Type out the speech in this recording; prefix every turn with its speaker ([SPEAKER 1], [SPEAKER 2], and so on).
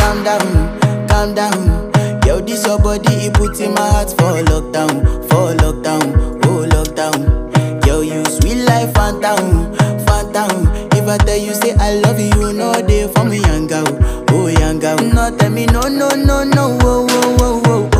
[SPEAKER 1] calm down, calm down. Yo, this your body, it puts in my heart for lockdown, oh lockdown. Yo, you sweet life, phantom, phantom. If I tell you say I love you, you know they for me young girl, oh young girl. No tell me no, no, no, no, oh, oh, oh, oh.